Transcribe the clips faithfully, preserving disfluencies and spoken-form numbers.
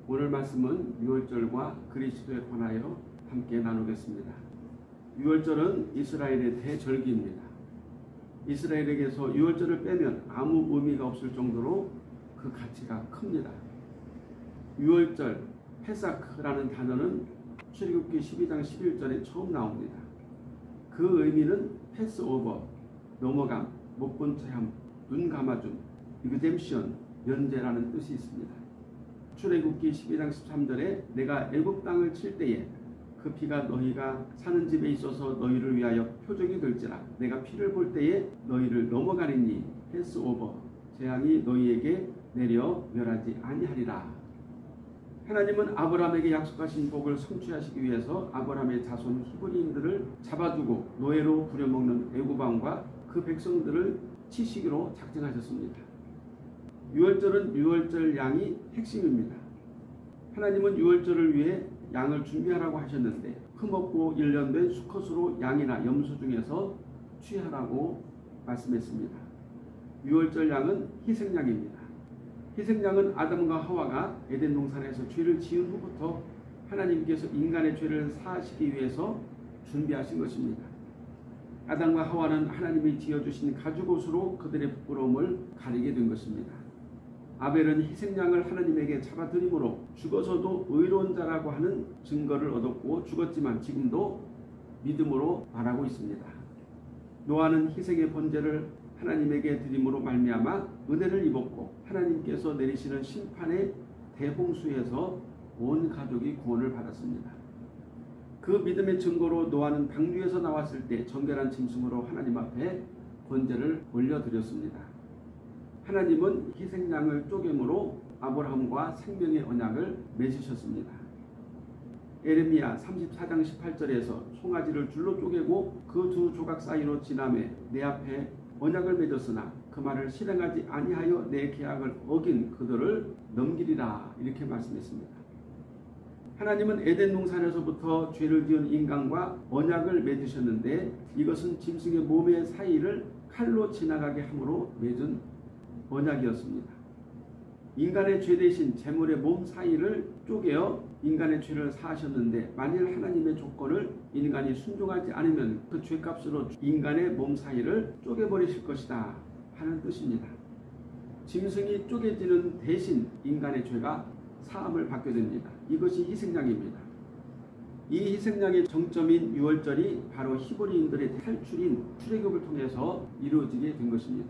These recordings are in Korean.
오늘 말씀은 유월절과 그리스도에 관하여 함께 나누겠습니다. 유월절은 이스라엘의 대절기입니다. 이스라엘에게서 유월절을 빼면 아무 의미가 없을 정도로 그 가치가 큽니다. 유월절, 페사크라는 단어는 출애굽기 십이 장 십일 절에 처음 나옵니다. 그 의미는 패스오버, 넘어감, 못 본 체함, 눈 감아줌, 리뎀션, 면제라는 뜻이 있습니다. 출애굽기 십이 장 십삼 절에 내가 애굽 땅을 칠 때에 그 피가 너희가 사는 집에 있어서 너희를 위하여 표적이 될지라 내가 피를 볼 때에 너희를 넘어가리니 패스오버, 재앙이 너희에게 내려 멸하지 아니하리라. 하나님은 아브라함에게 약속하신 복을 성취하시기 위해서 아브라함의 자손 히브리인들을 잡아두고 노예로 부려먹는 애굽 왕과 그 백성들을 치시기로 작정하셨습니다. 유월절은 유월절 양이 핵심입니다. 하나님은 유월절을 위해 양을 준비하라고 하셨는데 흠없고 일련된 수컷으로 양이나 염소 중에서 취하라고 말씀했습니다. 유월절 양은 희생양입니다. 희생양은 아담과 하와가 에덴 동산에서 죄를 지은 후부터 하나님께서 인간의 죄를 사하시기 위해서 준비하신 것입니다. 아담과 하와는 하나님이 지어주신 가죽옷으로 그들의 부끄러움을 가리게 된 것입니다. 아벨은 희생양을 하나님에게 잡아들임으로 죽어서도 의로운 자라고 하는 증거를 얻었고 죽었지만 지금도 믿음으로 말하고 있습니다. 노아는 희생의 번제를 하나님에게 드림으로 말미암아 은혜를 입었고 하나님께서 내리시는 심판의 대홍수에서 온 가족이 구원을 받았습니다. 그 믿음의 증거로 노아는 방주에서 나왔을 때 정결한 짐승으로 하나님 앞에 번제를 올려드렸습니다. 하나님은 희생양을 쪼개므로 아브라함과 생명의 언약을 맺으셨습니다. 에레미야 삼십사 장 십팔 절에서 송아지를 줄로 쪼개고 그 두 조각 사이로 지나매 내 앞에 언약을 맺었으나 그 말을 실행하지 아니하여 내 계약을 어긴 그들을 넘기리라 이렇게 말씀했습니다. 하나님은 에덴 동산에서부터 죄를 지은 인간과 언약을 맺으셨는데 이것은 짐승의 몸의 사이를 칼로 지나가게 함으로 맺은 언약이었습니다. 인간의 죄 대신 제물의 몸 사이를 쪼개어 인간의 죄를 사하셨는데 만일 하나님의 조건을 인간이 순종하지 않으면 그 죄값으로 인간의 몸 사이를 쪼개버리실 것이다 하는 뜻입니다. 짐승이 쪼개지는 대신 인간의 죄가 사함을 받게 됩니다. 이것이 희생양입니다. 이 희생양의 정점인 유월절이 바로 히브리인들의 탈출인 출애굽을 통해서 이루어지게 된 것입니다.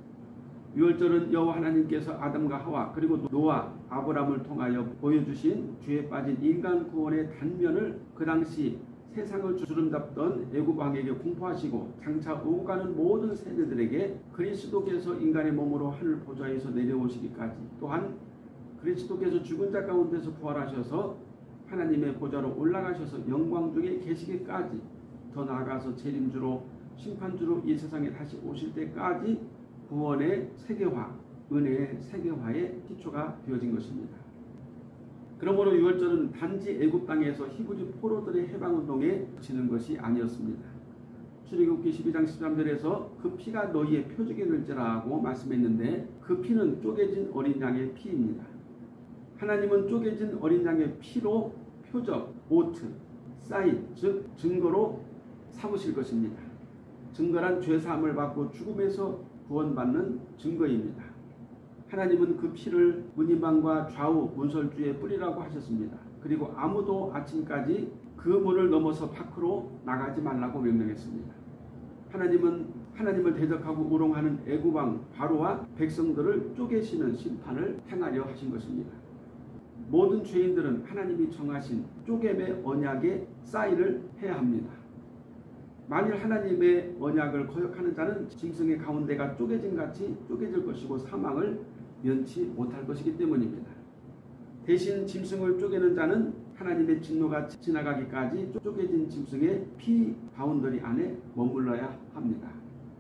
유월절은 여호와 하나님께서 아담과 하와 그리고 노아, 아브람을 통하여 보여주신 죄에 빠진 인간 구원의 단면을 그 당시 세상을 주름잡던 애굽 왕에게 공포하시고 장차 오고 가는 모든 세대들에게 그리스도께서 인간의 몸으로 하늘 보좌에서 내려오시기까지 또한 그리스도께서 죽은 자 가운데서 부활하셔서 하나님의 보좌로 올라가셔서 영광 중에 계시기까지 더 나아가서 재림주로 심판주로 이 세상에 다시 오실 때까지 구원의 세계화, 은혜의 세계화의 기초가 되어진 것입니다. 그러므로 유월절은 단지 애굽 땅에서 히브리 포로들의 해방운동에 그치는 것이 아니었습니다. 출애굽기 십이 장 십삼 절에서 그 피가 너희의 표적이 될지라고 말씀했는데 그 피는 쪼개진 어린 양의 피입니다. 하나님은 쪼개진 어린 양의 피로 표적, 오트, 사인, 즉 증거로 삼으실 것입니다. 증거란 죄사함을 받고 죽음에서 구원받는 증거입니다. 하나님은 그 피를 문이방과 좌우 문설주에 뿌리라고 하셨습니다. 그리고 아무도 아침까지 그 문을 넘어서 밖으로 나가지 말라고 명령했습니다. 하나님은 하나님을 대적하고 우롱하는 애굽 왕 바로와 백성들을 쪼개시는 심판을 행하려 하신 것입니다. 모든 죄인들은 하나님이 정하신 쪼개의 언약의 사인을 해야 합니다. 만일 하나님의 언약을 거역하는 자는 짐승의 가운데가 쪼개진 같이 쪼개질 것이고 사망을 면치 못할 것이기 때문입니다. 대신 짐승을 쪼개는 자는 하나님의 진노가 지나가기까지 쪼개진 짐승의 피 바운더리 안에 머물러야 합니다.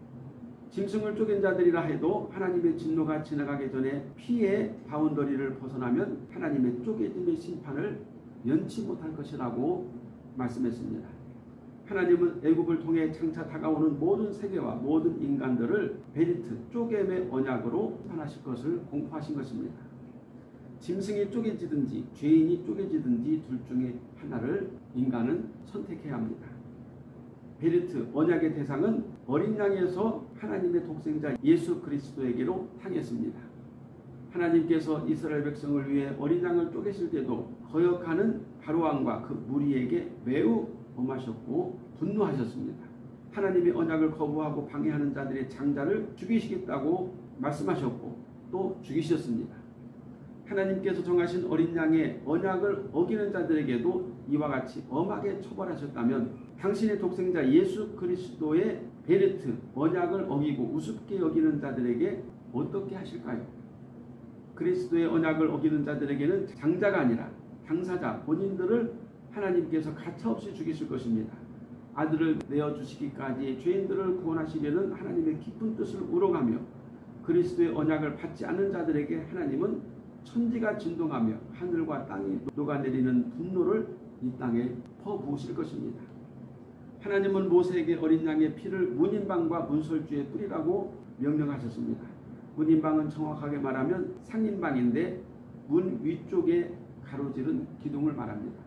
짐승을 쪼갠 자들이라 해도 하나님의 진노가 지나가기 전에 피의 바운더리를 벗어나면 하나님의 쪼개짐의 심판을 면치 못할 것이라고 말씀했습니다. 하나님은 애굽을 통해 장차 다가오는 모든 세계와 모든 인간들을 베리트, 쪼개의 언약으로 심판하실 것을 공포하신 것입니다. 짐승이 쪼개지든지 죄인이 쪼개지든지 둘 중에 하나를 인간은 선택해야 합니다. 베르트, 언약의 대상은 어린 양에서 하나님의 독생자 예수 그리스도에게로 향했습니다. 하나님께서 이스라엘 백성을 위해 어린 양을 쪼개실 때도 거역하는 바로왕과 그 무리에게 매우 엄하셨고 분노하셨습니다. 하나님의 언약을 거부하고 방해하는 자들의 장자를 죽이시겠다고 말씀하셨고 또 죽이셨습니다. 하나님께서 정하신 어린 양의 언약을 어기는 자들에게도 이와 같이 엄하게 처벌하셨다면 당신의 독생자 예수 그리스도의 베르트, 언약을 어기고 우습게 여기는 자들에게 어떻게 하실까요? 그리스도의 언약을 어기는 자들에게는 장자가 아니라 당사자 본인들을 하나님께서 가차없이 죽이실 것입니다. 아들을 내어주시기까지 죄인들을 구원하시려는 하나님의 깊은 뜻을 우러가며 그리스도의 언약을 받지 않는 자들에게 하나님은 천지가 진동하며 하늘과 땅이 녹아내리는 분노를 이 땅에 퍼부으실 것입니다. 하나님은 모세에게 어린 양의 피를 문인방과 문설주에 뿌리라고 명령하셨습니다. 문인방은 정확하게 말하면 상인방인데 문 위쪽에 가로지른 기둥을 말합니다.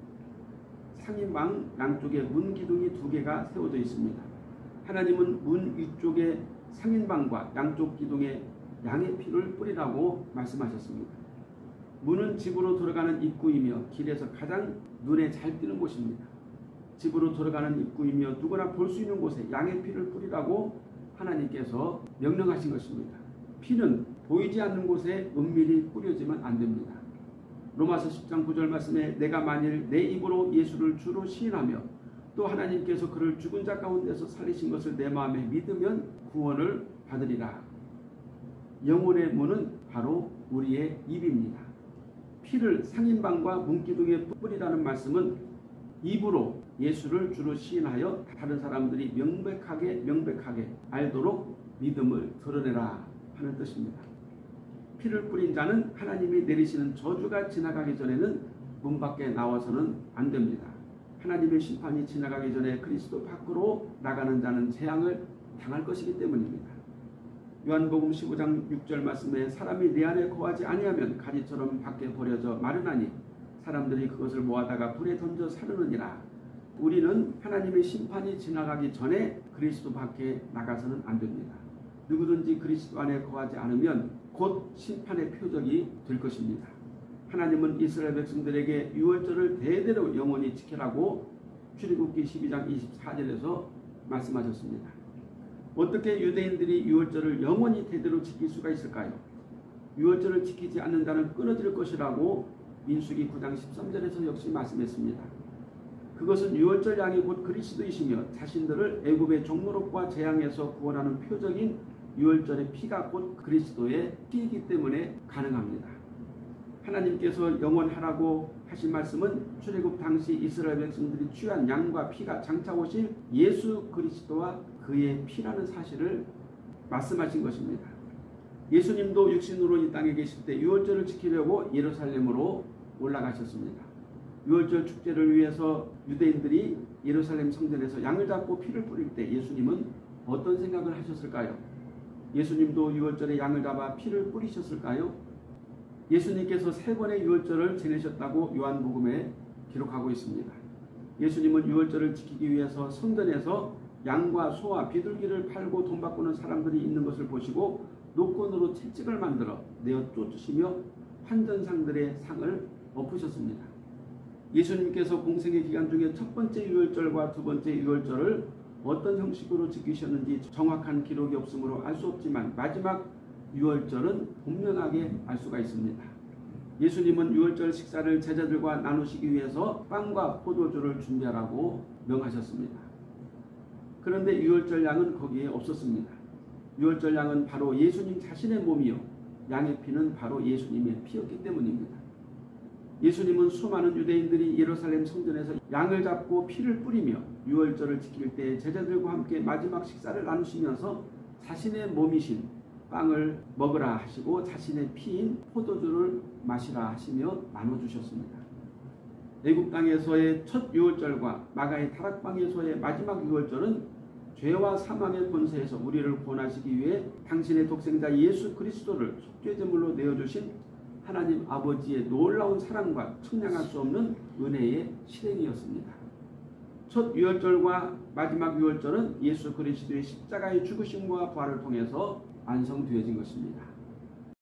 상인방 양쪽에 문 기둥이 두 개가 세워져 있습니다. 하나님은 문 위쪽에 상인방과 양쪽 기둥에 양의 피를 뿌리라고 말씀하셨습니다. 문은 집으로 들어가는 입구이며 길에서 가장 눈에 잘 띄는 곳입니다. 집으로 들어가는 입구이며 누구나 볼 수 있는 곳에 양의 피를 뿌리라고 하나님께서 명령하신 것입니다. 피는 보이지 않는 곳에 은밀히 뿌려지면 안 됩니다. 로마서 십 장 구 절 말씀에 내가 만일 내 입으로 예수를 주로 시인하며 또 하나님께서 그를 죽은 자 가운데서 살리신 것을 내 마음에 믿으면 구원을 받으리라. 영혼의 문은 바로 우리의 입입니다. 피를 상인방과 문기둥에 뿌리라는 말씀은 입으로 예수를 주로 시인하여 다른 사람들이 명백하게 명백하게 알도록 믿음을 드러내라 하는 뜻입니다. 피를 뿌린 자는 하나님이 내리시는 저주가 지나가기 전에는 문 밖에 나와서는 안 됩니다. 하나님의 심판이 지나가기 전에 그리스도 밖으로 나가는 자는 재앙을 당할 것이기 때문입니다. 요한복음 십오 장 육 절 말씀에 사람이 내 안에 거하지 아니하면 가지처럼 밖에 버려져 마르나니 사람들이 그것을 모아다가 불에 던져 사르느니라. 우리는 하나님의 심판이 지나가기 전에 그리스도 밖에 나가서는 안 됩니다. 누구든지 그리스도 안에 거하지 않으면 곧 심판의 표적이 될 것입니다. 하나님은 이스라엘 백성들에게 유월절을 대대로 영원히 지키라고 출애굽기 십이 장 이십사 절에서 말씀하셨습니다. 어떻게 유대인들이 유월절을 영원히 대대로 지킬 수가 있을까요? 유월절을 지키지 않는 자는 끊어질 것이라고 민수기 구 장 십삼 절에서 역시 말씀했습니다. 그것은 유월절 양이 곧 그리스도이시며 자신들을 애굽의 종노릇과 재앙에서 구원하는 표적인 유월절의 피가 곧 그리스도의 피이기 때문에 가능합니다. 하나님께서 영원하라고 하신 말씀은 출애굽 당시 이스라엘 백성들이 취한 양과 피가 장차 오실 예수 그리스도와 그의 피라는 사실을 말씀하신 것입니다. 예수님도 육신으로 이 땅에 계실 때 유월절을 지키려고 예루살렘으로 올라가셨습니다. 유월절 축제를 위해서 유대인들이 예루살렘 성전에서 양을 잡고 피를 뿌릴 때 예수님은 어떤 생각을 하셨을까요? 예수님도 유월절에 양을 잡아 피를 뿌리셨을까요? 예수님께서 세 번의 유월절을 지내셨다고 요한복음에 기록하고 있습니다. 예수님은 유월절을 지키기 위해서 성전에서 양과 소와 비둘기를 팔고 돈 바꾸는 사람들이 있는 것을 보시고 노건으로 채찍을 만들어 내어 쫓으시며 환전상들의 상을 엎으셨습니다. 예수님께서 공생의 기간 중에 첫 번째 유월절과 두 번째 유월절을 어떤 형식으로 지키셨는지 정확한 기록이 없으므로 알 수 없지만 마지막 유월절은 분명하게 알 수가 있습니다. 예수님은 유월절 식사를 제자들과 나누시기 위해서 빵과 포도주를 준비하라고 명하셨습니다. 그런데 유월절 양은 거기에 없었습니다. 유월절 양은 바로 예수님 자신의 몸이요 양의 피는 바로 예수님의 피였기 때문입니다. 예수님은 수많은 유대인들이 예루살렘 성전에서 양을 잡고 피를 뿌리며 유월절을 지킬 때 제자들과 함께 마지막 식사를 나누시면서 자신의 몸이신 빵을 먹으라 하시고 자신의 피인 포도주를 마시라 하시며 나눠주셨습니다. 애굽 땅에서의 첫 유월절과 마가의 다락방에서의 마지막 유월절은 죄와 사망의 권세에서 우리를 구원하시기 위해 당신의 독생자 예수 그리스도를 속죄제물로 내어주신 하나님 아버지의 놀라운 사랑과 측량할 수 없는 은혜의 실행이었습니다. 첫 유월절과 마지막 유월절은 예수 그리스도의 십자가의 죽으심과 부활을 통해서 완성되어진 것입니다.